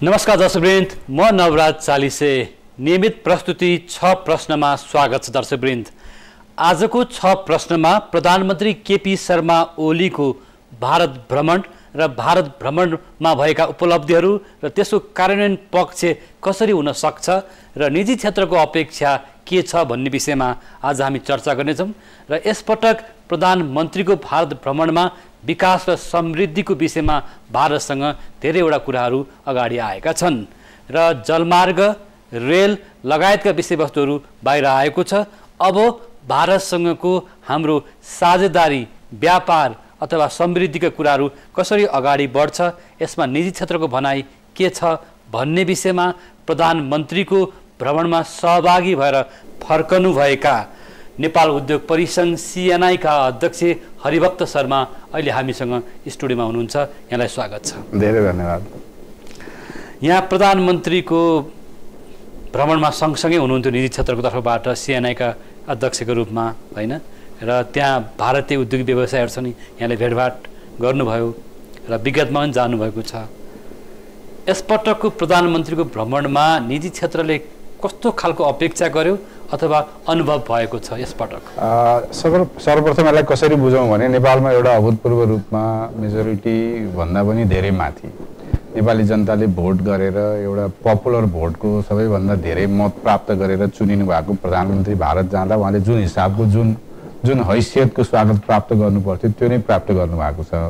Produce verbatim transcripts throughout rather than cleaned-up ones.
नमस्कार दर्शकवृन्द, म नवराज चालिसे। नियमित प्रस्तुति छ प्रश्नमा स्वागत छ दर्शकवृन्द। आजको छ प्रश्नमा प्रधानमन्त्री केपी शर्मा ओलीको भारत भ्रमण र भारत भ्रमणमा भएका उपलब्धिहरू र त्यसको कार्यान्वयन पक्ष कसरी हुन सक्छ र निजी क्षेत्रको अपेक्षा के छ भन्ने विषयमा आज हामी चर्चा गर्नेछौँ। र यसपटक प्रधानमन्त्रीको भारत भ्रमणमा विकास र समृद्धिको विषयमा भारतसँग धेरैवटा कुराहरू अगाडि आएका छन् र जलमार्ग, रेल लगायतका विषयवस्तुहरू बाहिर आएको छ। अब भारतसँगको हाम्रो साझेदारी, व्यापार अथवा समृद्धिका कुराहरू कसरी अगाडि बढ्छ, यसमा निजी क्षेत्रको भनाइ के छ भन्ने विषयमा प्रधानमन्त्रीको भ्रमणमा सहभागी भएर फर्कनुभएका नेपाल उद्योग परिसंघ सीएनआई का अध्यक्ष हरिभक्त शर्मा अहिले हामीसँग स्टुडियोमा हुनुहुन्छ। यहाँलाई स्वागत छ। धेरै धन्यवाद। यहाँ प्रधानमन्त्रीको भ्रमणमा सँगसँगै हुनुहुन्थ्यो निजी क्षेत्रको तर्फबाट सीएनआई का अध्यक्षको रूपमा, हैन? र त्यहाँ भारतीय उद्योगिक व्यवसायहरू छन्, यहाँले भेटभाट गर्नुभयो र विगतमा पनि जानुभएको छ। यसपटकको प्रधानमन्त्रीको भ्रमणमा निजी क्षेत्रले कस्तो खालको अपेक्षा गर्यो अथवा अनुभव भएको छ यसपटक? सर्वप्रथम यसलाई कसरी बुझौँ भने नेपालमा एउटा अभूतपूर्व रूपमा मेजोरिटी भन्दा पनि धेरै माथि नेपाली जनताले भोट गरेर एउटा पपुलर भोटको सबैभन्दा धेरै मत प्राप्त गरेर चुनिनु भएको प्रधानमन्त्री भारत जाँदा उहाँले जुन हिसाबको जुन जुन हैसियतको स्वागत प्राप्त गर्नुपर्थ्यो त्यो नै प्राप्त गर्नुभएको छ।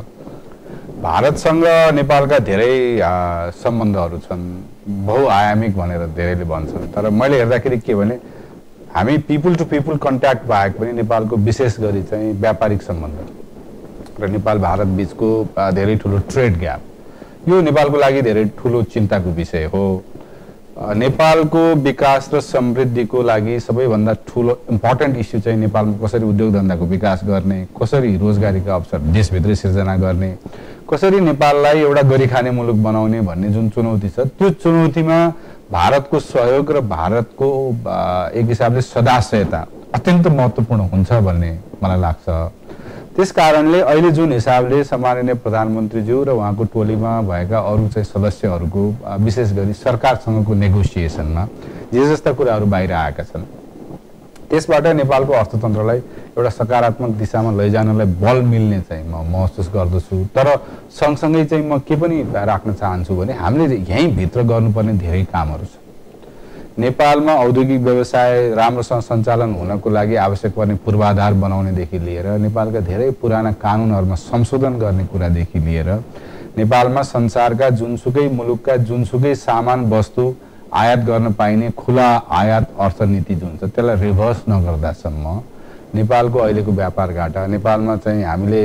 भारतसँग नेपालका धेरै सम्बन्धहरू छन्, बहुआयामिक भनेर धेरैले भन्छन्, तर मैले हेर्दाखेरि के भने हामी पिपुल टु पिपुल कन्ट्याक्ट बाहेक पनि नेपालको विशेष गरी चाहिँ व्यापारिक सम्बन्ध र नेपाल भारत बिचको धेरै ठुलो ट्रेड ग्याप, यो नेपालको लागि धेरै ठुलो चिन्ताको विषय हो। नेपालको विकास र समृद्धिको लागि सबैभन्दा ठुलो इम्पोर्टेन्ट इस्यु चाहिँ नेपालमा कसरी उद्योग धन्दाको विकास गर्ने, कसरी रोजगारीका अवसर देशभित्रै सिर्जना गर्ने, कसरी नेपाललाई एउटा गरी खाने मुलुक बनाउने भन्ने जुन चुनौती छ, त्यो चुनौतीमा भारतको सहयोग र भारतको एक हिसाबले सदाशयता अत्यन्त महत्त्वपूर्ण हुन्छ भन्ने मलाई लाग्छ। त्यस कारणले अहिले जुन हिसाबले सम्माननीय प्रधानमन्त्रीज्यू र उहाँको टोलीमा भएका अरू चाहिँ सदस्यहरूको विशेष गरी सरकारसँगको नेगोसिएसनमा जे जस्ता कुराहरू बाहिर आएका छन्, त्यसबाट नेपालको अर्थतन्त्रलाई एउटा सकारात्मक दिशामा लैजानलाई बल मिल्ने चाहिँ म महसुस गर्दछु। तर सँगसँगै चाहिँ म के पनि राख्न चाहन्छु भने हामीले यहीँ भित्र गर्नुपर्ने धेरै कामहरू छ। नेपालमा औद्योगिक व्यवसाय राम्रोसँग सञ्चालन हुनको लागि आवश्यक पर्ने पूर्वाधार बनाउनेदेखि लिएर नेपालका धेरै पुराना कानुनहरूमा संशोधन गर्ने कुरादेखि लिएर नेपालमा संसारका जुनसुकै मुलुकका जुनसुकै सामान वस्तु आयात गर्न पाइने खुला आयात अर्थनीति जुन छ त्यसलाई रिभर्स नगर्दासम्म नेपालको अहिलेको व्यापार घाटा, नेपालमा चाहिँ हामीले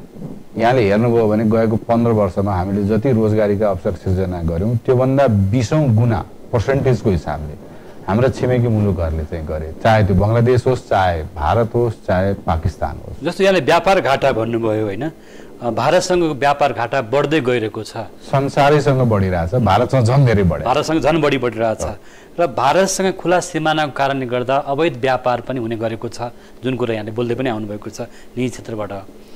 यहाँले हेर्नुभयो भने गएको पन्ध्र वर्षमा हामीले जति रोजगारीका अवसर सिर्जना गऱ्यौँ त्योभन्दा बिसौँ गुणा पर्सेन्टेजको हिसाबले हाम्रा छिमेकी मुलुकहरूले चाहिँ गरे, चाहे त्यो बङ्गलादेश होस्, चाहे भारत होस्, चाहे पाकिस्तान होस्। जस्तो यहाँले व्यापार घाटा भन्नुभयो, होइन? भारतसँगको व्यापार घाटा बढ्दै गइरहेको छ, संसारैसँग बढिरहेछ, भारतसँग झन् धेरै बढ्यो, भारतसँग झन् बढी बढिरहेछ र भारतसँग खुला सिमानाको कारणले गर्दा अवैध व्यापार पनि हुने गरेको छ, जुन कुरा यहाँले बोल्दै पनि आउनुभएको छ निजी क्षेत्रबाट।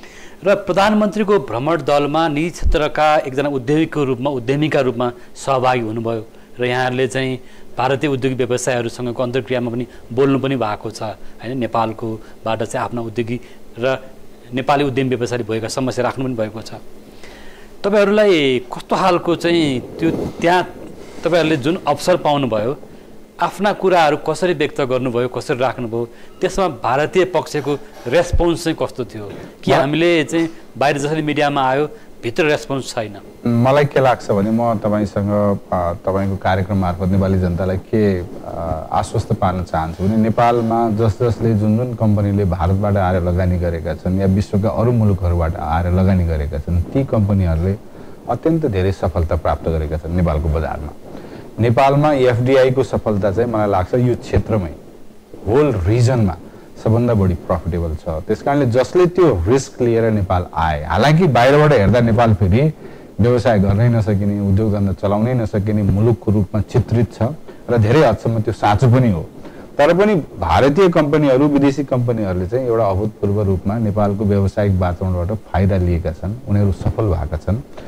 र प्रधानमन्त्रीको भ्रमण दलमा निजी क्षेत्रका एकजना उद्यमीको रूपमा उद्यमीका रूपमा सहभागी हुनुभयो र यहाँहरूले चाहिँ भारतीय उद्योगिक व्यवसायहरूसँगको अन्तर्क्रियामा पनि बोल्नु पनि भएको छ, होइन? नेपालकोबाट चाहिँ आफ्ना उद्योगी र नेपाली उद्यमी व्यवसायले भएका समस्या राख्नु पनि भएको छ। तपाईँहरूलाई कस्तो खालको चाहिँ त्यो त्यहाँ तपाईँहरूले जुन अवसर पाउनुभयो, आफ्ना कुराहरू कसरी व्यक्त गर्नुभयो, कसरी राख्नुभयो, त्यसमा भारतीय पक्षको रेस्पोन्स चाहिँ कस्तो थियो? कि हामीले चाहिँ बाहिर जसरी मिडियामा आयो भित्र रेस्पोन्स छैन? मलाई के लाग्छ भने म तपाईँसँग तपाईँको कार्यक्रम मार्फत नेपाली जनतालाई के आश्वस्त पार्न चाहन्छु भने नेपालमा जस जसले जुन जुन कम्पनीले भारतबाट आएर लगानी गरेका छन् या विश्वका अरू मुलुकहरूबाट आएर लगानी गरेका छन्, ती कम्पनीहरूले अत्यन्त धेरै सफलता प्राप्त गरेका छन् नेपालको बजारमा। नेपालमा एफडिआईको सफलता चाहिँ मलाई लाग्छ यो क्षेत्रमै होल रिजनमा सबभन्दा बढी प्रफिटेबल छ। त्यसकारणले जसले त्यो रिस्क लिएर नेपाल आए, हालाकि बाहिरबाट हेर्दा नेपाल फेरि व्यवसाय गर्नै नसकिने, उद्योग धन्दा चलाउनै नसकिने मुलुकको रूपमा चित्रित छ र धेरै हदसम्म त्यो साँचो पनि हो, तर पनि भारतीय कम्पनीहरू, विदेशी कम्पनीहरूले चाहिँ एउटा अभूतपूर्व रूपमा नेपालको व्यावसायिक वातावरणबाट फाइदा लिएका छन्, उनीहरू सफल भएका छन्।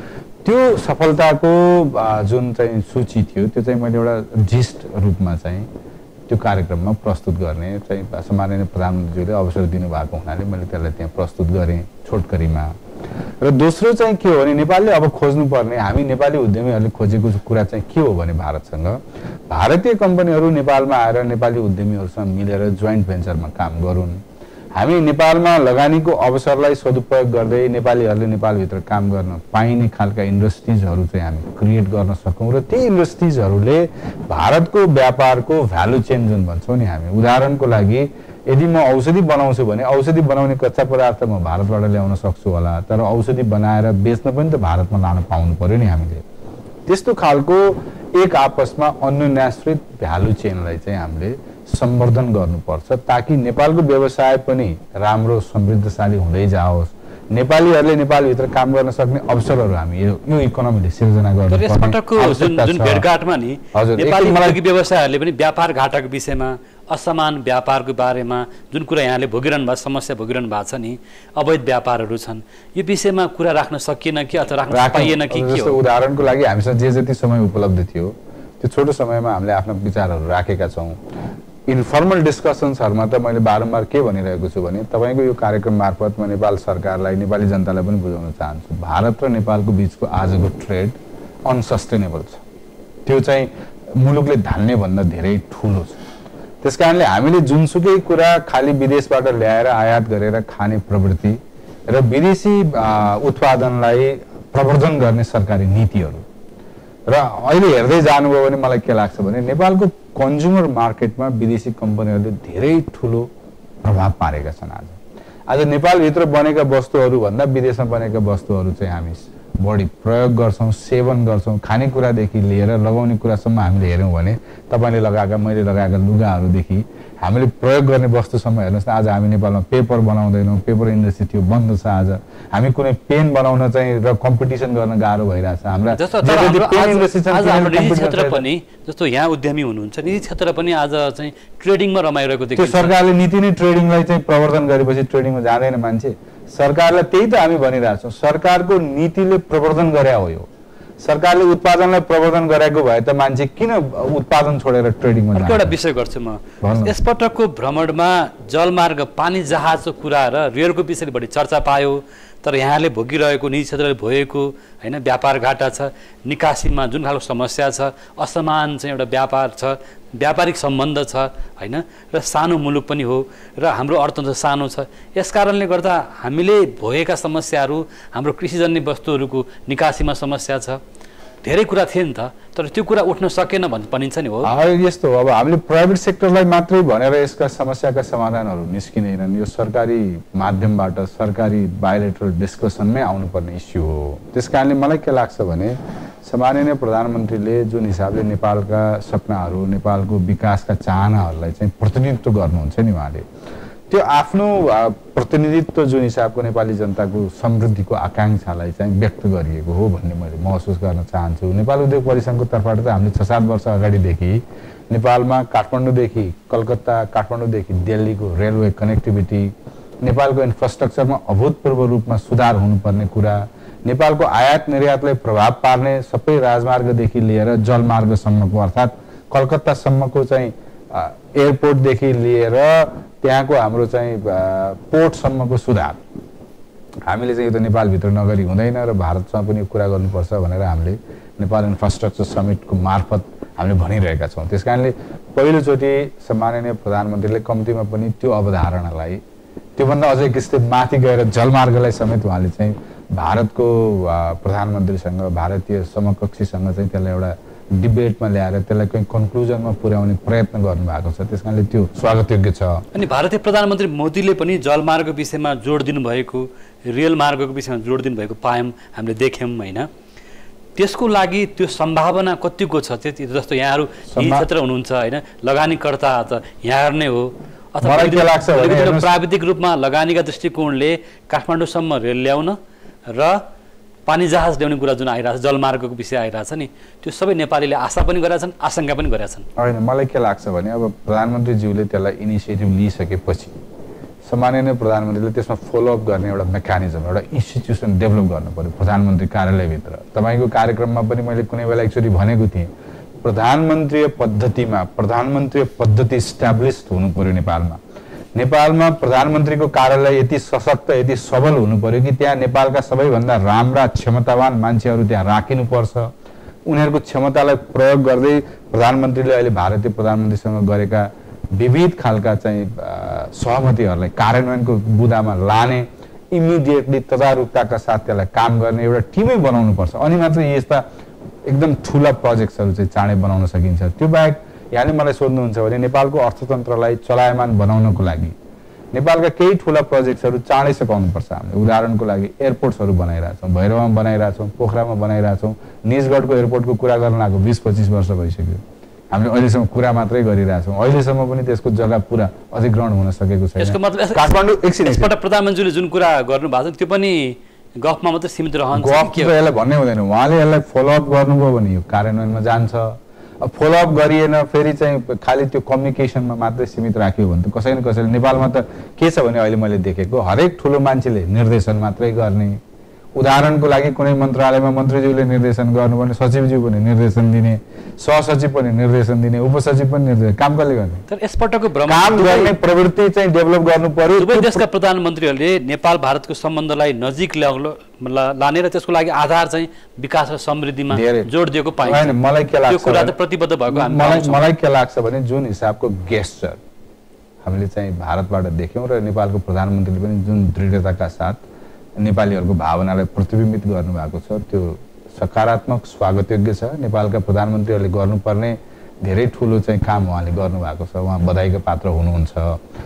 त्यो सफलताको जुन चाहिँ सूची थियो त्यो चाहिँ मैले एउटा जिस्ट रूपमा चाहिँ त्यो कार्यक्रममा प्रस्तुत गर्ने चाहिँ सम्माननीय प्रधानमन्त्रीले अवसर दिनुभएको हुनाले मैले त्यसलाई त्यहाँ प्रस्तुत गरेँ छोटकरीमा। र दोस्रो चाहिँ के हो भने नेपालले अब खोज्नुपर्ने, हामी नेपाली उद्यमीहरूले खोजेको कुरा चाहिँ के हो भने भारतसँग भारतीय कम्पनीहरू नेपालमा आएर नेपाली उद्यमीहरूसँग मिलेर जोइन्ट भेन्चरमा काम गरून्। हामी नेपालमा लगानीको अवसरलाई सदुपयोग गर्दै नेपालीहरूले नेपालभित्र काम गर्न पाइने खालका इन्डस्ट्रिजहरू चाहिँ हामी क्रिएट गर्न सकौँ र ती इन्डस्ट्रिजहरूले भारतको व्यापारको भ्यालु चेन जुन भन्छौँ नि हामी, उदाहरणको लागि यदि म औषधि बनाउँछु भने औषधि बनाउने कच्चा पदार्थ म भारतबाट ल्याउन सक्छु होला, तर औषधि बनाएर बेच्न पनि त भारतमा लान पाउनु पर्यो नि हामीले। त्यस्तो खालको एक आपसमा अन्योन्याश्रित भ्यालु चेनलाई चाहिँ हामीले सम्वर्धन गर्नुपर्छ ताकि नेपालको व्यवसाय पनि राम्रो समृद्धशाली हुँदै जाओस्, नेपालीहरूले नेपालभित्र काम गर्न सक्ने अवसरहरू हामी यो यो इकोनोमीले सिर्जना गर्नुपर्छ। यसपटकको जुन जुन भेटघाटमा नि नेपाली उद्योगी व्यवसायहरूले पनि व्यापार घाटाको विषयमा, असमान व्यापारको बारेमा जुन कुरा यहाँले भोगिरहनु भएको समस्या भोगिरहनु भएको छ नि, अवैध व्यापारहरू छन्, यो विषयमा कुरा राख्न सकिएन कि अथवा राख्न पाइएन कि के हो? उदाहरणको लागि हामीसँग जे जति समय उपलब्ध थियो त्यो छोटो समयमा हामीले आफ्ना विचारहरू राखेका छौँ। इन्फर्मल डिस्कसन्सहरूमा त मैले बारम्बार के भनिरहेको छु भने तपाईँको यो कार्यक्रम मार्फत म नेपाल सरकारलाई, नेपाली जनतालाई पनि बुझाउन चाहन्छु, भारत र नेपालको बिचको आजको ट्रेड अनसस्टेनेबल छ। त्यो चाहिँ मुलुकले धान्ने भन्दा धेरै ठुलो छ। त्यस कारणले हामीले जुनसुकै कुरा खालि विदेशबाट ल्याएर आयात गरेर खाने प्रवृत्ति र विदेशी उत्पादनलाई प्रवर्धन गर्ने सरकारी नीतिहरू र अहिले हेर्दै जानुभयो भने मलाई के लाग्छ भने नेपालको कन्ज्युमर मार्केटमा विदेशी कम्पनीहरूले धेरै ठुलो प्रभाव पारेका छन्। आज आज नेपालभित्र बनेका वस्तुहरू भन्दा विदेशमा बनेका वस्तुहरू चाहिँ हामी बढी प्रयोग गर्छौँ, सेवन गर्छौँ। खानेकुरादेखि लिएर लगाउने कुरासम्म हामीले हेऱ्यौँ भने तपाईँले लगाएका मैले लगाएका लुगाहरूदेखि हामीले प्रयोग गर्ने वस्तुसम्म हेर्नुहोस् न, आज हामी नेपालमा पेपर बनाउँदैनौँ, पेपर इन्डस्ट्री थियो बन्द छ। आज हामी कुनै पेन बनाउन चाहिँ र कम्पिटिसन गर्न गाह्रो भइरहेछ। हाम्रा क्षेत्र पनि जस्तो यहाँ उद्यमी हुनुहुन्छ, निजी क्षेत्र पनि आज चाहिँ ट्रेडिङमा रमाइरहेको देखिन्छ। त्यो सरकारले नीति नै ट्रेडिङलाई चाहिँ प्रवर्धन गरेपछि ट्रेडिङमा जाँदैन मान्छे। सरकारलाई त्यही त हामी भनिरहेछौँ, सरकारको नीतिले प्रवर्धन गरे हो। यो सरकारले उत्पादनलाई प्रवर्धन गरेको भए त मान्छे किन उत्पादन छोडेर ट्रेडिङमा जान्छ? एउटा विषय गर्छु म, यसपटकको भ्रमणमा जलमार्ग पानी जहाजको कुरा र रेलको विषयले बढी चर्चा पायो, तर यहाँले भोगिरहेको, निजी क्षेत्रले भोगेको होइन व्यापार घाटा छ, निकासीमा जुन खालको समस्या छ, असमान चाहिँ एउटा व्यापार छ, व्यापारिक सम्बन्ध छ होइन, र सानो मुलुक पनि हो र हाम्रो अर्थतन्त्र सानो छ। यस कारणले गर्दा हामीले भोगेका समस्याहरू, हाम्रो कृषिजन्य वस्तुहरूको निकासीमा समस्या छ, धेरै कुरा थिए नि त, तर त्यो कुरा उठ्न सकेन भन् भनिन्छ नि हो। यस्तो हो, अब हामीले प्राइभेट सेक्टरलाई मात्रै भनेर यसका समस्याका समाधानहरू निस्किँदैनन्। यो सरकारी माध्यमबाट सरकारी बायोलेटरल डिस्कसनमै आउनुपर्ने इस्यु हो। त्यस कारणले मलाई के लाग्छ भने सम्माननीय प्रधानमन्त्रीले जुन हिसाबले नेपालका सपनाहरू, नेपालको विकासका चाहनाहरूलाई चाहिँ प्रतिनिधित्व गर्नुहुन्छ नि, उहाँले त्यो आफ्नो प्रतिनिधित्व जुन हिसाबको नेपाली जनताको समृद्धिको आकाङ्क्षालाई चाहिँ व्यक्त गरिएको हो भन्ने मैले महसुस गर्न चाहन्छु। नेपाल उद्योग परिसङ्घको तर्फबाट त हामीले छ सात वर्ष अगाडिदेखि नेपालमा काठमाडौँदेखि कलकत्ता, काठमाडौँदेखि दिल्लीको रेलवे कनेक्टिभिटी, नेपालको इन्फ्रास्ट्रक्चरमा अभूतपूर्व रूपमा सुधार हुनुपर्ने कुरा, नेपालको आयात निर्यातलाई प्रभाव पार्ने सबै राजमार्गदेखि लिएर जलमार्गसम्मको अर्थात् कलकत्तासम्मको चाहिँ एयरपोर्टदेखि लिएर त्यहाँको हाम्रो चाहिँ पोर्टसम्मको सुधार हामीले चाहिँ यो त नेपालभित्र नगरी हुँदैन र भारतसँग पनि कुरा गर्नुपर्छ भनेर हामीले नेपाल इन्फ्रास्ट्रक्चर समिटको मार्फत हामीले भनिरहेका छौँ। त्यस कारणले पहिलोचोटि सम्माननीय प्रधानमन्त्रीले कम्तीमा पनि त्यो अवधारणालाई, त्योभन्दा अझै किस्ते माथि गएर जलमार्गलाई समेत उहाँले चाहिँ भारतको प्रधानमन्त्रीसँग, भारतीय समकक्षीसँग चाहिँ त्यसलाई एउटा डिबेटमा ल्याएर त्यसलाई कहीँ कन्क्लुजनमा पुर्याउने प्रयत्न गर्नुभएको छ। त्यस कारणले त्यो स्वागतयोग्य छ। अनि भारतीय प्रधानमन्त्री मोदीले पनि जलमार्गको विषयमा जोड दिनुभएको, रेल मार्गको विषयमा जोड दिनुभएको पायौँ, हामीले देख्यौँ होइन। त्यसको लागि त्यो सम्भावना कतिको छ? त्यति जस्तो यहाँहरू यही क्षेत्र हुनुहुन्छ होइन, लगानीकर्ता त यहाँहरू नै हो, अथवा प्राविधिक रूपमा लगानीका दृष्टिकोणले काठमाडौँसम्म रेल ल्याउन र पानी जहाज ल्याउने कुरा जुन आइरहेछ, जलमार्गको विषय आइरहेछ नि, त्यो सबै नेपालीले आशा पनि गरेका छन्, आशंका पनि गरेका छन्। होइन, मलाई के लाग्छ भने अब प्रधानमन्त्रीज्यूले त्यसलाई इनिसिएटिभ लिइसकेपछि सामान्य प्रधानमन्त्रीले त्यसमा फलोअप गर्ने एउटा मेकानिजम एउटा इन्स्टिट्युसन डेभलप गर्नु पर्यो प्रधानमन्त्री कार्यालयभित्र। तपाईँको कार्यक्रममा पनि मैले कुनै बेला एकचोटि भनेको थिएँ, प्रधानमन्त्रीय पद्धतिमा प्रधानमन्त्रीय पद्धति इस्टाब्लिस्ड हुनु पर्यो नेपालमा। नेपालमा प्रधानमन्त्रीको कार्यालय यति सशक्त यति सबल हुनु पर्यो कि त्यहाँ नेपालका सबैभन्दा राम्रा क्षमतावान मान्छेहरू त्यहाँ राखिनुपर्छ। उनीहरूको क्षमतालाई प्रयोग गर्दै प्रधानमन्त्रीले अहिले भारतीय प्रधानमन्त्रीसँग गरेका विविध खालका चाहिँ सहमतिहरूलाई कार्यान्वयनको बुदामा लाने, इमिडिएटली तदारुकताका साथ त्यसलाई काम गर्ने एउटा टिमै बनाउनुपर्छ। अनि मात्र यस्ता एकदम ठुला प्रोजेक्ट्सहरू चाहिँ चाँडै बनाउन सकिन्छ। त्यो बाहेक यहाँले मलाई सोध्नुहुन्छ भने नेपालको अर्थतन्त्रलाई चलायमान बनाउनको लागि नेपालका केही ठुला प्रोजेक्ट्सहरू चाँडै सघाउनुपर्छ। हामीले उदाहरणको लागि एयरपोर्ट्सहरू बनाइरहेछौँ, भैरवमा बनाइरहेछौँ, पोखरामा बनाइरहेछौँ। निजगढको एयरपोर्टको कुरा गर्न लागेको बिस पच्चिस वर्ष भइसक्यो। हामीले अहिलेसम्म कुरा मात्रै गरिरहेछौँ, अहिलेसम्म पनि त्यसको जग्गा पुरा अधिग्रहण हुन सकेको छैन। यसको मतलब काठमाडौँ एकछिन यसपल्ट प्रधानमन्त्रीले जुन कुरा गर्नुभएको छ त्यो पनि गफमा मात्रै सीमित रहन्छ। गफ त यसलाई भन्नै हुँदैन, उहाँले यसलाई फलोअप गर्नुभयो भने यो कार्यान्वयनमा जान्छ। फलोअप गरिएन फेरि चाहिँ खालि त्यो कम्युनिकेसनमा मात्रै सीमित राख्यो भने त कसै न कसैले नेपालमा त के छ भने अहिले मैले देखेको हरेक ठुलो मान्छेले निर्देशन मात्रै गर्ने। उदाहरणको लागि कुनै मन्त्रालयमा मन्त्रीज्यूले निर्देशन गर्नु भने सचिवज्यू पनि निर्देशन दिने, सहसचिव पनि निर्देशन दिने, उपसचिव पनि निर्देशन, काम कसले गर्ने? तर यसपटकको काम गर्ने प्रवृत्ति चाहिँ डेभलप गर्नु पर्यो। दुवै देशका प्रधानमन्त्रीहरूले नेपाल भारतको सम्बन्धलाई नजिक लाने र त्यसको लागि आधार चाहिँ विकास र समृद्धिमा जोड दिएको पाइन्छ। मलाई के लाग्छ, त्यो कुरा त प्रतिबद्ध भएको मलाई मलाई के लाग्छ भने जुन हिसाबको गेस्चर हामीले चाहिँ भारतबाट देख्यौँ र नेपालको प्रधानमन्त्रीले पनि जुन दृढताका साथ नेपालीहरूको भावनालाई प्रतिबिम्बित गर्नुभएको छ त्यो सकारात्मक स्वागतयोग्य छ। नेपालका प्रधानमन्त्रीहरूले गर्नुपर्ने धेरै ठुलो चाहिँ काम उहाँले गर्नुभएको छ, उहाँ बधाईको पात्र हुनुहुन्छ।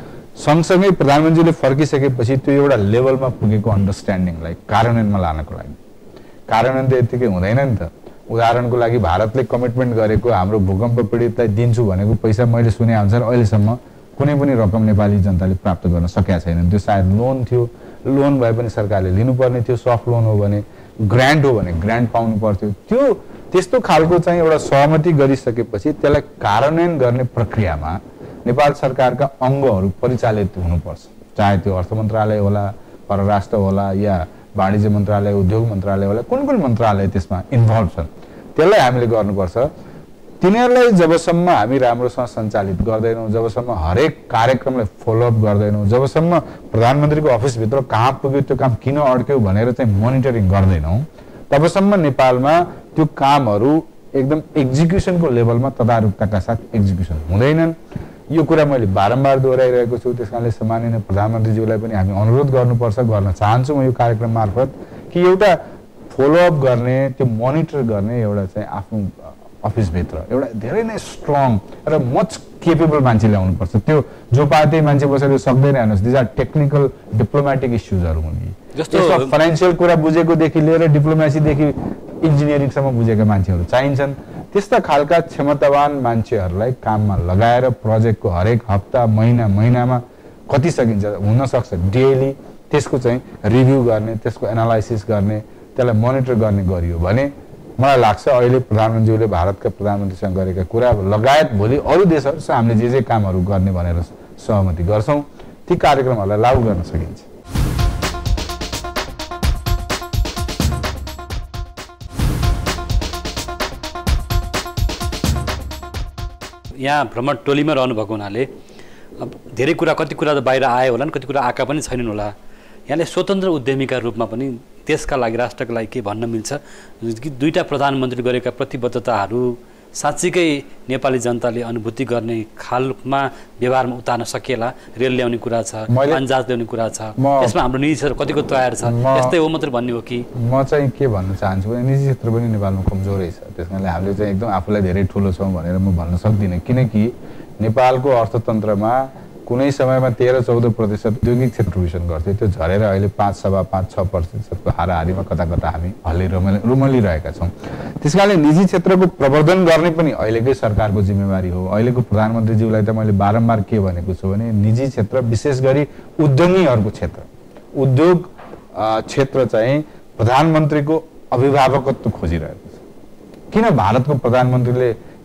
सँगसँगै प्रधानमन्त्रीले फर्किसकेपछि त्यो एउटा लेभलमा पुगेको अन्डरस्ट्यान्डिङलाई कार्यान्वयनमा लानको लागि, कार्यान्वयन त यत्तिकै हुँदैन नि त। उदाहरणको लागि भारतले कमिटमेन्ट गरेको हाम्रो भूकम्प पीडितलाई दिन्छु भनेको पैसा मैले सुने अनुसार अहिलेसम्म कुनै पनि रकम नेपाली जनताले प्राप्त गर्न सकेका छैनन्। त्यो सायद लोन थियो, लोन भए पनि सरकारले लिनुपर्ने थियो, सफ्ट लोन हो भने, ग्रान्ट हो भने ग्रान्ट पाउनु पर्थ्यो। त्यो त्यस्तो खालको चाहिँ एउटा सहमति गरिसकेपछि त्यसलाई कार्यान्वयन गर्ने प्रक्रियामा नेपाल सरकारका अङ्गहरू परिचालित हुनुपर्छ। चाहे त्यो अर्थ मन्त्रालय होला, परराष्ट्र होला, या वाणिज्य मन्त्रालय, उद्योग मन्त्रालय होला, कुन कुन मन्त्रालय त्यसमा इन्भल्भ छन् त्यसलाई हामीले गर्नुपर्छ। तिनीहरूलाई जबसम्म हामी राम्रोसँग सञ्चालित गर्दैनौँ, जबसम्म हरेक कार्यक्रमलाई फलोअप गर्दैनौँ, जबसम्म प्रधानमन्त्रीको अफिसभित्र कहाँ पुग्यो त्यो काम किन अड्क्यो भनेर चाहिँ मोनिटरिङ गर्दैनौँ, तबसम्म नेपालमा त्यो कामहरू एकदम एक्जिक्युसनको लेभलमा तदारुकताका साथ एक्जिक्युसन हुँदैनन्। यो कुरा मैले बारम्बार दोहोऱ्याइरहेको छु। त्यस कारणले सम्माननीय प्रधानमन्त्रीज्यूलाई पनि हामी अनुरोध गर्नुपर्छ, गर्न चाहन्छु म यो कार्यक्रम मार्फत कि एउटा फलोअप गर्ने, त्यो मोनिटर गर्ने एउटा चाहिँ आफ्नो अफिसभित्र एउटा धेरै नै स्ट्रङ र मच केपेबल मान्छे ल्याउनुपर्छ। त्यो जो पाए मान्छे बसेर सक्दैन हेर्नुहोस्, दिज आर टेक्निकल डिप्लोमेटिक इस्युजहरू हुन्। जस्तो फाइनेन्सियल कुरा बुझेकोदेखि लिएर डिप्लोमेसीदेखि इन्जिनियरिङसम्म बुझेका मान्छेहरू चाहिन्छन्। त्यस्ता खालका क्षमतावान मान्छेहरूलाई काममा लगाएर प्रोजेक्टको हरेक हप्ता महिना महिनामा कति सकिन्छ हुनसक्छ डेली त्यसको चाहिँ रिभ्यू गर्ने, त्यसको एनालाइसिस गर्ने, त्यसलाई मोनिटर गर्ने गरियो भने मलाई लाग्छ अहिले प्रधानमन्त्रीले भारतका प्रधानमन्त्रीसँग गरेका कुरा लगायत भोलि अरू देशहरूसँग हामीले जे जे कामहरू गर्ने भनेर सहमति गर्छौँ ती कार्यक्रमहरूलाई लागू गर्न सकिन्छ। यहाँ भ्रमण टोलीमा रहनुभएको हुनाले अब धेरै कुरा, कति कुरा त बाहिर आयो होला, कति कुरा आएका पनि छैनन् होला। यहाँले स्वतन्त्र उद्यमीका रूपमा पनि देशका लागि, राष्ट्रका लागि के भन्न मिल्छ कि दुईटा प्रधानमन्त्री गरेका प्रतिबद्धताहरू साँच्चीकै नेपाली जनताले अनुभूति गर्ने खालमा व्यवहारमा उतार्न सकिएला? रेल ल्याउने कुरा छ, अन्जाज ल्याउने कुरा छ, यसमा हाम्रो निजी क्षेत्र कतिको तयार छ, यस्तै हो मात्रै भन्ने हो कि? म चाहिँ के भन्न चाहन्छु भने निजी क्षेत्र पनि नेपालमा कमजोरै छ। त्यस कारणले हामीले चाहिँ एकदम आफूलाई धेरै ठुलो छौँ भनेर म भन्न सक्दिनँ, किनकि नेपालको अर्थतन्त्रमा कुनै समयमा तेह्र चौध प्रतिशत औद्योगिक क्षेत्र कन्ट्रिब्युसन गर्थ्यो, त्यो झरेर अहिले पाँच सवा पाँच छ प्रतिशतको हाराहारीमा कता कता हामी हल्ली रुमली रुमलिरहेका छौँ। त्यस कारणले निजी क्षेत्रको प्रवर्धन गर्ने पनि अहिलेकै सरकारको जिम्मेवारी हो। अहिलेको प्रधानमन्त्रीज्यूलाई त मैले बारम्बार के भनेको छु भने निजी क्षेत्र विशेष गरी उद्यमीहरूको क्षेत्र, उद्योग क्षेत्र चाहिँ प्रधानमन्त्रीको अभिभावकत्व खोजिरहेको छ। किन भारतको प्रधानमन्त्रीले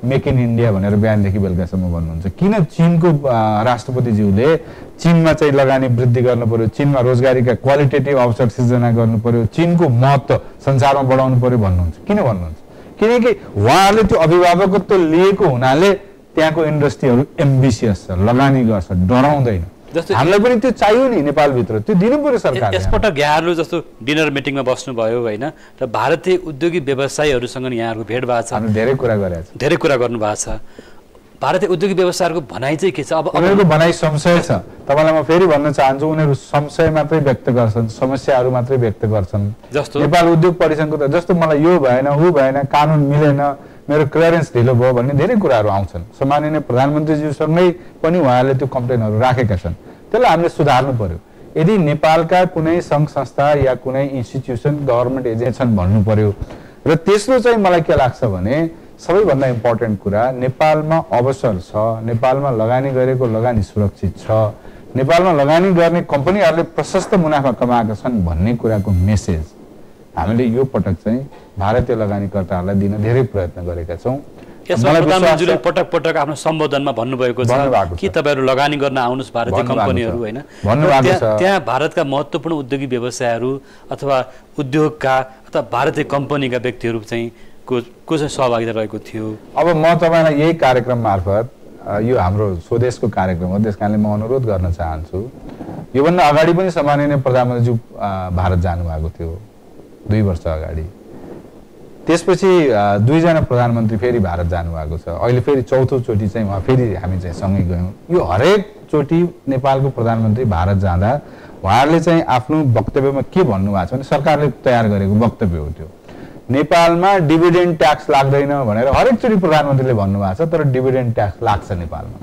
मेक इन इन्डिया भनेर बिहानदेखि बेलुकासम्म भन्नुहुन्छ? किन चीनको राष्ट्रपतिज्यूले चीनमा चाहिँ लगानी वृद्धि गर्नु पर्यो, चीनमा रोजगारीका क्वालिटेटिभ अवसर सिर्जना गर्नु पर्यो, चीनको महत्त्व संसारमा बढाउनु पर्यो भन्नुहुन्छ? किन भन्नुहुन्छ? किनकि उहाँहरूले त्यो अभिभावकत्व लिएको हुनाले त्यहाँको इन्डस्ट्रीहरू एम्बिसियस छ, लगानी गर्छ, डराउँदैन। हामीलाई पनि त्यो चाहियो नि नेपालभित्र, त्यो दिनु पर्यो सरकारले। यसपटक यहाँहरू जस्तो डिनर मिटिङमा बस्नुभयो होइन, र भारतीय उद्योगी व्यवसायीहरूसँग यहाँहरूको भेट भएको छ, हामी धेरै कुरा गरेका छौँ, धेरै कुरा गर्नुभएको छ। भारतीय उद्योगी व्यवसायीहरूको भनाइ चाहिँ के छ? अब उनीहरूको भनाइ संशय छ। तपाईँलाई म फेरि भन्न चाहन्छु, उनीहरू संशय मात्रै व्यक्त गर्छन्, समस्याहरू मात्रै व्यक्त गर्छन्। जस्तो नेपाल उद्योग परिसङ्घको त जस्तो मलाई यो भएन, ऊ भएन, कानुन मिलेन, मेरो क्लियरेन्स ढिलो भयो भन्ने धेरै कुराहरू आउँछन्। सम्माननीय प्रधानमन्त्रीज्यूसँगै पनि उहाँहरूले त्यो कम्प्लेनहरू राखेका छन्। त्यसलाई हामीले सुधार्नु पर्यो। यदि नेपालका कुनै सङ्घ संस्था या कुनै इन्स्टिट्युसन, गभर्मेन्ट एजेन्सन भन्नु पर्यो। र तेस्रो चाहिँ मलाई के लाग्छ भने सबैभन्दा इम्पोर्टेन्ट कुरा, नेपालमा अवसर छ, नेपालमा लगानी गरेको लगानी सुरक्षित छ, नेपालमा लगानी गर्ने कम्पनीहरूले प्रशस्त मुनाफा कमाएका छन् भन्ने कुराको मेसेज हामीले यो पटक चाहिँ भारतीय लगानीकर्ताहरूलाई दिन धेरै प्रयत्न गरेका छौँ। प्रधानमन्त्रीले पटक पटक आफ्नो सम्बोधनमा भन्नुभएको छ कि तपाईँहरू लगानी गर्न आउनुहोस् भारतीय कम्पनीहरू होइन। त्यहाँ भारतका महत्त्वपूर्ण उद्योगी व्यवसायहरू अथवा उद्योगका अथवा भारतीय कम्पनीका व्यक्तिहरू चाहिँ को को चाहिँ सहभागिता रहेको थियो। अब म तपाईँलाई यही कार्यक्रम मार्फत, यो हाम्रो स्वदेशको कार्यक्रम हो, त्यस कारणले म अनुरोध गर्न चाहन्छु, योभन्दा अगाडि पनि सम्माननीय प्रधानमन्त्रीज्यू भारत जानुभएको थियो दुई वर्ष अगाडि। त्यसपछि दुईजना प्रधानमन्त्री फेरि भारत जानुभएको छ। अहिले फेरि चौथोचोटि चाहिँ उहाँ फेरि हामी चाहिँ सँगै गयौँ। यो हरेकचोटि नेपालको प्रधानमन्त्री भारत जाँदा उहाँहरूले चाहिँ आफ्नो वक्तव्यमा के भन्नुभएको छ भने सरकारले तयार गरेको वक्तव्य हो त्यो, नेपालमा डिभिडेन्ड ट्याक्स लाग्दैन भनेर हरेकचोटि प्रधानमन्त्रीले भन्नुभएको छ। तर डिभिडेन्ड ट्याक्स लाग्छ नेपालमा।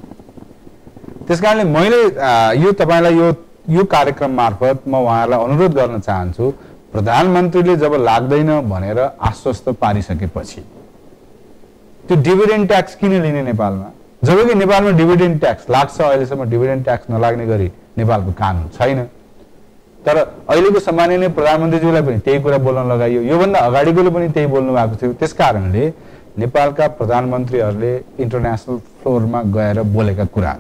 त्यस कारणले मैले यो तपाईँलाई यो यो कार्यक्रम मार्फत म उहाँहरूलाई अनुरोध गर्न चाहन्छु, प्रधानमन्त्रीले जब लाग्दैन भनेर आश्वस्त पारिसकेपछि त्यो डिभिडेन्ड ट्याक्स किन लिने नेपालमा? जबकि नेपालमा डिभिडेन्ड ट्याक्स लाग्छ, अहिलेसम्म डिभिडेन्ड ट्याक्स नलाग्ने गरी नेपालको कानुन छैन। तर अहिलेको सम्माननीय प्रधानमन्त्रीज्यूलाई पनि त्यही कुरा बोल्न लगाइयो, योभन्दा अगाडिकोले पनि त्यही बोल्नु भएको थियो। त्यस कारणले नेपालका प्रधानमन्त्रीहरूले इन्टरनेसनल फ्लोरमा गएर बोलेका कुरा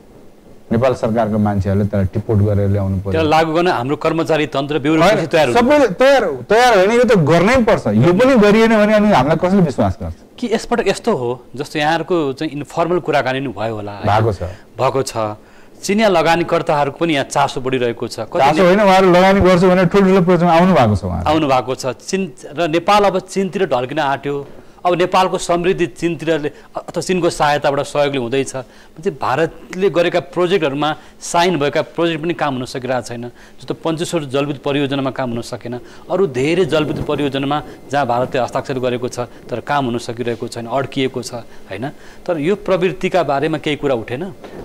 नेपाल सरकारका मान्छेहरूले त्यसलाई टिपोट गरेर ल्याउनु पर्यो। त्यसलाई लागू गर्न हाम्रो कर्मचारी तन्त्र ब्युरोक्रेसी तयार सबैले तयार तयार होइन, यो त गर्नै पर्छ। यो पनि गरिएन भने अनि हामीलाई कसले विश्वास गर्छ? कि यसपटक यस्तो हो जस्तो यहाँहरूको चाहिँ इन्फर्मल कुराकानी नै भयो होला, भएको छ भएको छ चिनिया लगानीकर्ताहरूको पनि यहाँ चासो बढिरहेको छ। चासो होइन, उहाँहरू लगानी गर्छु भनेर ठुल्ठुलो प्रोजेक्टमा आउनु भएको छ, उहाँ आउनु भएको छ। चीन र नेपाल अब चीनतिर ढल्किन आँट्यो। अब नेपालको समृद्धि चीनतिरले अथवा चीनको सहायताबाट सहयोगले हुँदैछ। चाहिँ भारतले गरेका प्रोजेक्टहरूमा साइन भएका प्रोजेक्ट पनि काम हुन सकिरहेको छैन। जस्तो पञ्चेश्वर जलविद्युत परियोजनामा काम हुन सकेन, अरू धेरै जलविद्युत परियोजनामा जहाँ भारतले हस्ताक्षर गरेको छ तर काम हुन सकिरहेको छैन, अड्किएको छ होइन। तर यो प्रवृत्तिका बारेमा केही कुरा उठेन?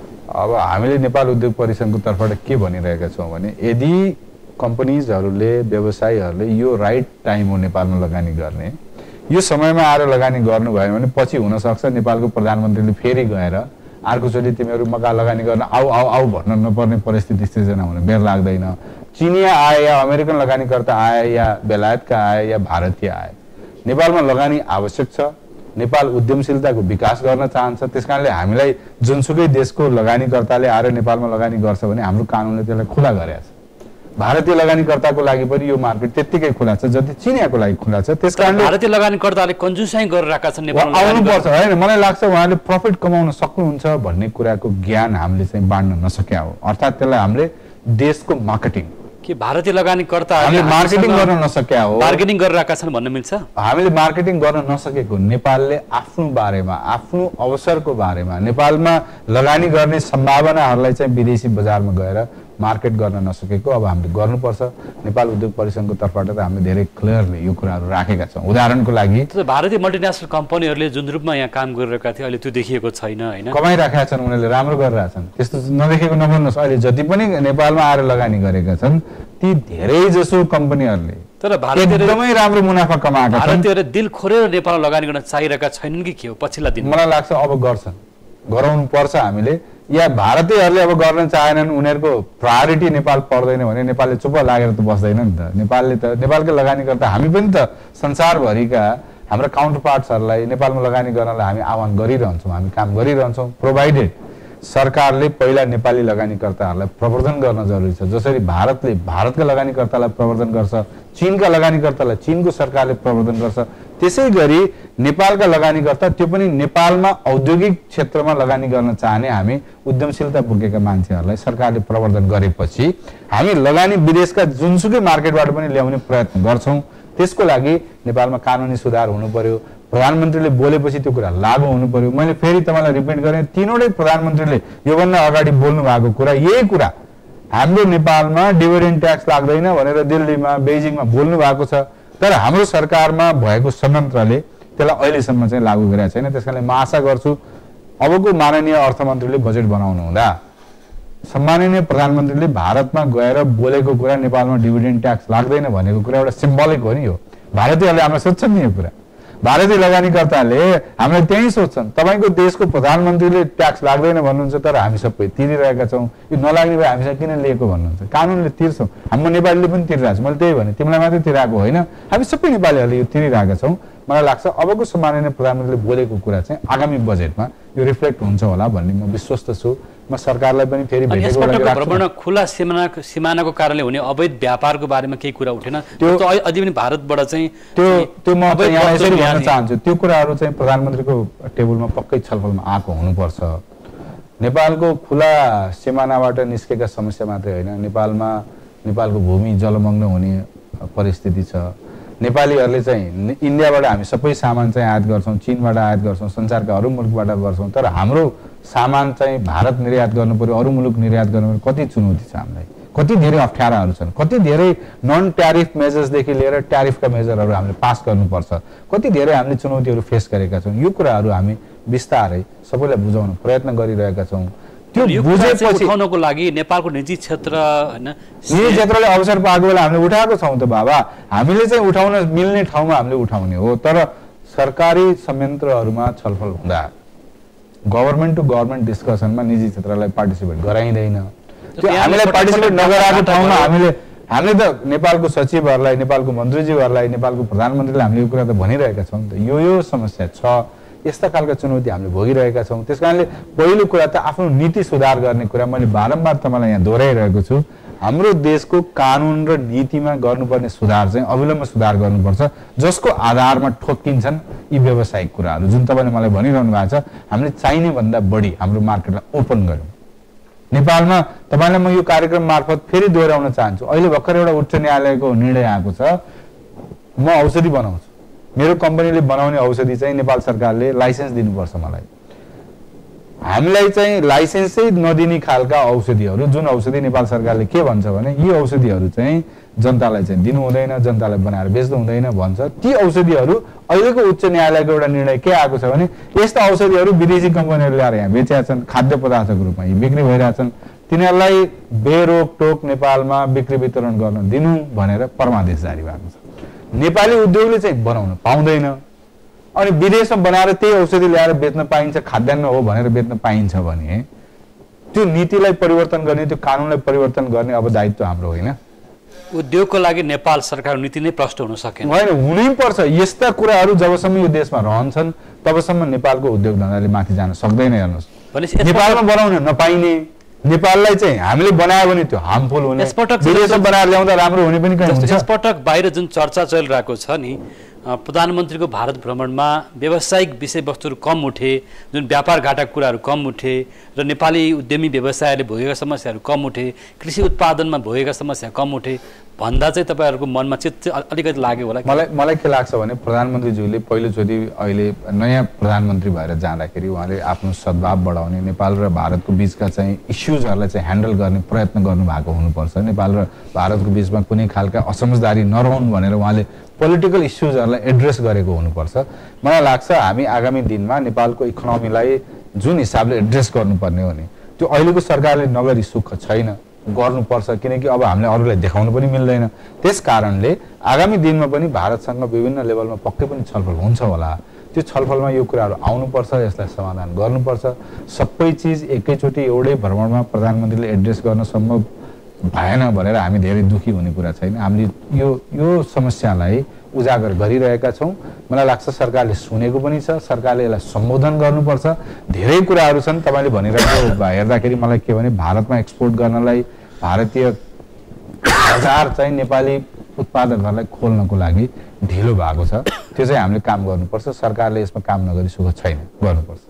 अब हामीले नेपाल उद्योग परिसङ्घको तर्फबाट के भनिरहेका छौँ भने यदि कम्पनीजहरूले, व्यवसायीहरूले यो राइट टाइम हो नेपालमा लगानी गर्ने, यो समयमा आएर लगानी गर्नुभयो भने पछि हुनसक्छ नेपालको प्रधानमन्त्रीले फेरि गएर अर्कोचोटि तिमीहरू मका लगानी गर्न आऊ आऊ आऊ भन्न नपर्ने परिस्थिति सृजना हुन बेर लाग्दैन। चिनिया आए या अमेरिकन लगानीकर्ता आए या बेलायतका आए या भारतीय आए, नेपालमा लगानी आवश्यक छ। नेपाल उद्यमशीलताको विकास गर्न चाहन्छ। त्यस कारणले हामीलाई जुनसुकै देशको लगानीकर्ताले आएर नेपालमा लगानी गर्छ भने हाम्रो कानुनले त्यसलाई खुला गरेको छ। भारतीय लगानीकर्ताको लागि पनि यो मार्केट त्यत्तिकै खुला छ जति चिनियाको लागि खुला छ। त्यस कारणले भारतीय लगानीकर्ताले कन्जुसाइ गरिरहेका छन्, नेपालमा आउनुपर्छ होइन। मलाई लाग्छ उहाँले प्रफिट कमाउन सक्नुहुन्छ भन्ने कुराको ज्ञान हामीले चाहिँ बाँड्न नसक्या हो। अर्थात् त्यसलाई हामीले देशको मार्केटिङ कि भारतीय लगानीकर्ताहरूले मार्केटिङ गर्न नसक्या हो, बार्गेनिङ गरिरहेका छन् भन्न मिल्छ। हामीले मार्केटिङ गर्न नसकेको, नेपालले आफ्नो बारेमा, आफ्नो अवसरको बारेमा, नेपालमा लगानी गर्ने सम्भावनाहरूलाई चाहिँ विदेशी बजारमा गएर मार्केट गर्न नसकेको अब हामीले गर्नुपर्छ। नेपाल उद्योग परिसङ्घको तर्फबाट त हामीले धेरै क्लियरली यो कुराहरू राखेका छौँ। उदाहरणको लागि भारतीय मल्टिनेसनल कम्पनीहरूले जुन रूपमा यहाँ काम गरिरहेका थिए अहिले त्यो देखिएको छैन होइन, कमाइरहेका छन्, उनीहरूले राम्रो गरिरहेछन्। त्यस्तो नदेखेको नभन्नुहोस्। अहिले जति पनि नेपालमा आएर लगानी गरेका छन् ती धेरै जसो कम्पनीहरूले तर भारतीय एकदमै राम्रो मुनाफा कमाएका छन्। भारतीयहरूले दिल खोलेर नेपालमा लगानी गर्न चाहिरहेका छैनन् कि के हो पछिल्ला दिन? मलाई लाग्छ अब गर्छन्, गराउनु पर्छ हामीले। या भारतीयहरूले अब गर्न चाहेनन्, उनीहरूको प्रायोरिटी नेपाल पर्दैन भने नेपालले चुप लागेर त बस्दैन नि त। नेपालले त नेपालकै लगानीकर्ता हामी पनि त संसारभरिका हाम्रा काउन्टर पार्ट्सहरूलाई नेपालमा लगानी गर्नलाई हामी आह्वान गरिरहन्छौँ, हामी काम गरिरहन्छौँ, प्रोभाइडेड सरकारले पहिला नेपाली लगानीकर्ताहरूलाई प्रवर्धन गर्न जरुरी छ। जसरी भारतले भारतका लगानीकर्तालाई प्रवर्धन गर्छ, चीनका लगानीकर्तालाई चीनको सरकारले प्रवर्धन गर्छ, त्यसै गरी नेपालका लगानीकर्ता त्यो पनि नेपालमा औद्योगिक क्षेत्रमा लगानी गर्न चाहने हामी उद्यमशीलता पुगेका मान्छेहरूलाई सरकारले प्रवर्धन गरेपछि हामी लगानी विदेशका जुनसुकै मार्केटबाट पनि ल्याउने प्रयत्न गर्छौँ। त्यसको लागि नेपालमा कानुनी सुधार हुनु पर्यो, प्रधानमन्त्रीले बोलेपछि त्यो कुरा लागू हुनु पर्यो। मैले फेरि तपाईँलाई रिपिट गरेँ, तीनवटै प्रधानमन्त्रीले योभन्दा अगाडि बोल्नु भएको कुरा यही कुरा, हाम्रो नेपालमा डिभिडेन्ड ट्याक्स लाग्दैन भनेर दिल्लीमा बेजिङमा बोल्नु भएको छ, तर हाम्रो सरकारमा भएको षड्यन्त्रले त्यसलाई अहिलेसम्म चाहिँ लागू गरेको छैन। त्यसकारणले म आशा गर्छु अबको माननीय अर्थमन्त्रीले बजेट बनाउनु हुँदा सम्माननीय प्रधानमन्त्रीले भारतमा गएर बोलेको कुरा नेपालमा डिभिडेन्ड ट्याक्स लाग्दैन भनेको कुरा एउटा सिम्बलिक हो नि। यो भारतीयहरूले हामीलाई सोध्छन् नि, यो कुरा भारतीय लगानीकर्ताले हामीलाई त्यही सोध्छन्। तपाईँको देशको प्रधानमन्त्रीले ट्याक्स लाग्दैन भन्नुहुन्छ तर हामी सबै तिरिरहेका छौँ, यो नलाग्ने भए हामीसँग किन लिएको भन्नुहुन्छ। कानुनले तिर्छौँ, हाम्रो नेपालीले पनि तिरिरहेको छ। मैले त्यही भने तिमीलाई मात्रै तिराएको होइन, हामी सबै नेपालीहरूले यो तिरिरहेका छौँ। मलाई लाग्छ अबको सम्माननीय प्रधानमन्त्रीले बोलेको कुरा चाहिँ आगामी बजेटमा यो रिफ्लेक्ट हुन्छ होला भन्ने म विश्वस्त छु। म सरकारलाई पनि फेरि भेटेको भ्रमण खुला सिमाना सिमानाको कारणले हुने अवैध व्यापारको बारेमा केही कुरा उठेन, त्यो अझै पनि भारतबाट चाहिँ त्यो त्यो म यहाँ यसरी भन्न चाहन्छु, त्यो कुराहरू चाहिँ प्रधानमन्त्रीको टेबलमा पक्कै छलफलमा आएको हुनुपर्छ। नेपालको खुला सिमानाबाट निस्केका समस्या मात्रै होइन, नेपालमा नेपालको भूमि जलमग्न हुने परिस्थिति छ। नेपालीहरूले चाहिँ इन्डियाबाट हामी सबै सामान चाहिँ आयात गर्छौँ, चीनबाट आयात गर्छौँ, संसारका अरू मुलुकबाट गर्छौँ, तर हाम्रो सामान चाहिँ भारत निर्यात गर्नु पर्यो, अरू मुलुक निर्यात गर्नु पर्यो। कति चुनौती छ हामीलाई, कति धेरै अप्ठ्याराहरू छन्, कति धेरै नन ट्यारिफ मेजर्सदेखि लिएर ट्यारिफका मेजरहरू हामीले पास गर्नुपर्छ, कति धेरै हामीले चुनौतीहरू फेस गरेका छौँ। यो कुराहरू हामी बिस्तारै सबैलाई बुझाउन प्रयत्न गरिरहेका छौँ। त्यो बुझेपछि उठाउनको लागि नेपालको निजी क्षेत्र हैन, निजी क्षेत्रले अवसर पाएको बेला हामीले उठाएको छौँ त बाबा। हामीले चाहिँ उठाउन मिल्ने ठाउँमा हामीले उठाउने हो, तर सरकारी संयन्त्रहरूमा छलफल हुँदा गभर्मेन्ट टु गभर्मेन्ट डिस्कसनमा निजी क्षेत्रलाई पार्टिसिपेट गराइँदैन। त्यो हामीले पार्टिसिपेट नगराएको ठाउँमा हामीले हामीले त नेपालको सचिवहरूलाई, नेपालको मन्त्रीज्यूहरूलाई, नेपालको प्रधानमन्त्रीले हामीले यो कुरा त भनिरहेका छौँ त यो यो समस्या छ, यस्ता खालका चुनौती हामीले भोगिरहेका छौँ। त्यस कारणले पहिलो कुरा त आफ्नो नीति सुधार गर्ने कुरा मैले बारम्बार तपाईँलाई यहाँ दोहोऱ्याइरहेको छु। हाम्रो देशको कानुन र नीतिमा गर्नुपर्ने सुधार चाहिँ अविलम्ब सुधार गर्नुपर्छ, जसको आधारमा ठोक्किन्छन् यी व्यावसायिक कुराहरू जुन तपाईँले मलाई भनिरहनु भएको छ। हामीले चाहिने भन्दा बढी हाम्रो मार्केटलाई ओपन गरौँ। नेपालमा तपाईँलाई म यो कार्यक्रम मार्फत फेरि दोहोऱ्याउन चाहन्छु, अहिले भर्खर एउटा उच्च न्यायालयको निर्णय आएको छ, म औषधि बनाउँछु, मेरो कम्पनीले बनाउने औषधि चाहिँ नेपाल सरकारले लाइसेन्स दिनुपर्छ मलाई। हामीलाई चाहिँ लाइसेन्सै नदिने खालका औषधिहरू, जुन औषधि नेपाल सरकारले के भन्छ भने यी औषधिहरू चाहिँ जनतालाई चाहिँ दिनु हुँदैन, जनतालाई बनाएर बेच्नु हुँदैन भन्छ। ती औषधिहरू अहिलेको उच्च न्यायालयको एउटा निर्णय के आएको छ भने यस्ता औषधिहरू विदेशी कम्पनीहरूले ल्याएर यहाँ बेचेका छन्, खाद्य पदार्थको रूपमा यी बिक्री भइरहेछन्, तिनीहरूलाई बेरोकटोक नेपालमा बिक्री वितरण गर्न दिनु भनेर परमादेश जारी भएको छ। नेपाली उद्योगले चाहिँ बनाउन पाउँदैन, अनि विदेशमा बनाएर त्यही औषधि ल्याएर बेच्न पाइन्छ, खाद्यान्न हो भनेर बेच्न पाइन्छ भने त्यो नीतिलाई परिवर्तन गर्ने, त्यो कानुनलाई परिवर्तन गर्ने अब दायित्व हाम्रो होइन। उद्योगको लागि नेपाल सरकार नीति नै प्रष्ट हुन सकेन, होइन हुनै पर्छ। यस्ता कुराहरू जबसम्म यो देशमा रहन्छन् तबसम्म नेपालको उद्योग धन्दाले माथि जान सक्दैन। हेर्नुहोस्, नेपालमा बनाउन नपाइने, नेपाललाई चाहिँ हामीले बनायो भने त्यो हार्मफुल हुने, विदेशमा बनाएर ल्याउँदा राम्रो हुने पनि कहीँ हुन्छ। यसपटक बाहिर जुन चर्चा चलिरहेको छ नि, प्रधानमन्त्रीको भारत भ्रमणमा व्यावसायिक विषयवस्तुहरू कम उठे, जुन व्यापार घाटाको कुराहरू कम उठे र नेपाली उद्यमी व्यवसायले भोगेका समस्याहरू कम उठे, कृषि उत्पादनमा भोगेका समस्या कम उठे भन्दा चाहिँ तपाईँहरूको मनमा चित्त अलिकति लाग्यो होला। मलाई मलाई के लाग्छ भने प्रधानमन्त्रीज्यूले पहिलोचोटि अहिले नयाँ प्रधानमन्त्री भएर जाँदाखेरि उहाँले आफ्नो सद्भाव बढाउने, नेपाल र भारतको बिचका चाहिँ इस्युजहरूलाई चाहिँ ह्यान्डल गर्ने प्रयत्न गर्नुभएको हुनुपर्छ। नेपाल र भारतको बिचमा कुनै खालका असमझदारी नरहन् भनेर उहाँले पोलिटिकल इस्युजहरूलाई एड्रेस गरेको हुनुपर्छ। मलाई लाग्छ हामी आगामी दिनमा नेपालको इकोनोमीलाई जुन हिसाबले एड्रेस गर्नुपर्ने हो नि त्यो अहिलेको सरकारले नगरी सुख छैन, गर्नुपर्छ, किनकि अब हामीले अरूलाई देखाउनु पनि मिल्दैन। त्यस कारणले आगामी दिनमा पनि भारतसँग विभिन्न लेभलमा पक्कै पनि छलफल हुन्छ होला। त्यो छलफलमा यो कुराहरू आउनुपर्छ, यसलाई समाधान गर्नुपर्छ। सबै चिज एकैचोटि एउटै भ्रमणमा प्रधानमन्त्रीले एड्रेस गर्न सम्भव भएन भनेर हामी धेरै दुखी हुने कुरा छैन। हामीले यो यो समस्यालाई उजागर गरिरहेका छौँ। मलाई लाग्छ सरकारले सुनेको पनि छ, सरकारले यसलाई सम्बोधन गर्नुपर्छ। धेरै कुराहरू छन् तपाईँले भनिरहेको हेर्दाखेरि मलाई के भने भारतमा एक्सपोर्ट गर्नलाई भारतीय बजार चाहिँ नेपाली उत्पादकहरूलाई खोल्नको लागि ढिलो भएको छ। त्यो चाहिँ हामीले काम गर्नुपर्छ। सरकारले यसमा काम नगरी सुख छैन, गर्नुपर्छ।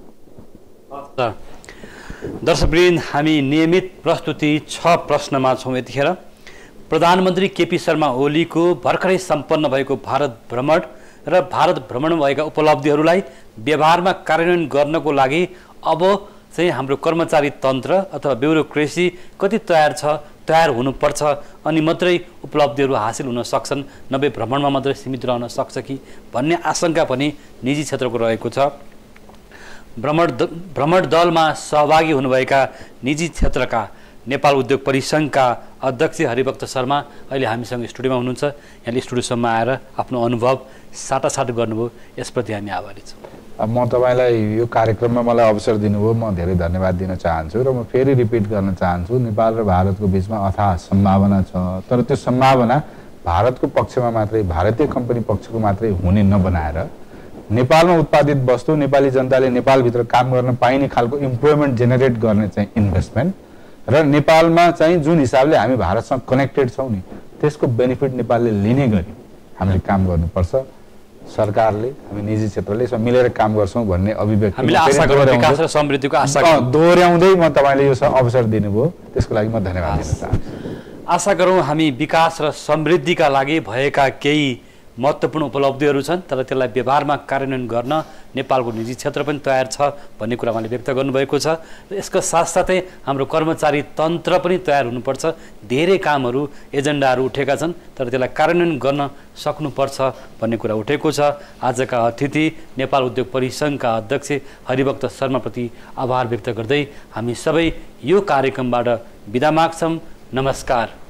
दर्शकवृन्द, हामी नियमित प्रस्तुति छ प्रश्नमा छौँ। यतिखेर प्रधानमन्त्री केपी शर्मा ओलीको भर्खरै सम्पन्न भएको भारत भ्रमण र भारत भ्रमणमा भएका उपलब्धिहरूलाई व्यवहारमा कार्यान्वयन गर्नको लागि अब चाहिँ हाम्रो कर्मचारी तन्त्र अथवा ब्युरोक्रेसी कति तयार छ, तयार हुनुपर्छ अनि मात्रै उपलब्धिहरू हासिल हुन सक्छन्, नभए भ्रमणमा मात्रै सीमित रहन सक्छ कि भन्ने आशंका पनि निजी क्षेत्रको रहेको छ। भ्रमण भ्रमण दलमा सहभागी हुनुभएका निजी क्षेत्रका नेपाल उद्योग परिसङ्घका अध्यक्ष हरिभक्त शर्मा अहिले हामीसँग स्टुडियोमा हुनुहुन्छ। यहाँले स्टुडियोसम्म आएर आफ्नो अनुभव साटासाट गर्नुभयो, यसप्रति हामी आभारी छौँ। अब म तपाईँलाई यो कार्यक्रममा मलाई अवसर दिनुभयो, म धेरै धन्यवाद दिन चाहन्छु र म फेरि रिपिट गर्न चाहन्छु। नेपाल र भारतको बिचमा अथाह सम्भावना छ, तर त्यो सम्भावना भारतको पक्षमा मात्रै, भारतीय कम्पनी पक्षको मात्रै हुने नबनाएर नेपालमा उत्पादित वस्तु नेपाली जनताले नेपालभित्र काम गर्न पाइने खालको इम्प्लोइमेन्ट जेनेरेट गर्ने चाहिँ इन्भेस्टमेन्ट र नेपालमा चाहिँ जुन हिसाबले हामी भारतसँग कनेक्टेड छौँ नि त्यसको बेनिफिट नेपालले लिने गरी हामीले काम गर्नुपर्छ। सरकारले, हामी निजी क्षेत्रले यसमा मिलेर काम गर्छौँ भन्ने अभिव्यक्ति विकास र समृद्धिको आशा दोहोर्याउँदै म तपाईँले यो अवसर दिनुभयो, त्यसको लागि म धन्यवाद दिन चाहन्छु। आशा गरौँ हामी विकास र समृद्धिका लागि भएका केही महत्त्वपूर्ण उपलब्धिहरू छन्, तर त्यसलाई व्यवहारमा कार्यान्वयन गर्न नेपालको निजी क्षेत्र पनि तयार छ भन्ने कुरा उहाँले व्यक्त गर्नुभएको छ। र यसको साथसाथै हाम्रो कर्मचारी तन्त्र पनि तयार हुनुपर्छ। धेरै कामहरू, एजेन्डाहरू उठेका छन्, तर त्यसलाई कार्यान्वयन गर्न सक्नुपर्छ भन्ने कुरा उठेको छ। आजका अतिथि नेपाल उद्योग परिसङ्घका अध्यक्ष हरिभक्त शर्माप्रति आभार व्यक्त गर्दै हामी सबै यो कार्यक्रमबाट बिदा माग्छौँ। नमस्कार।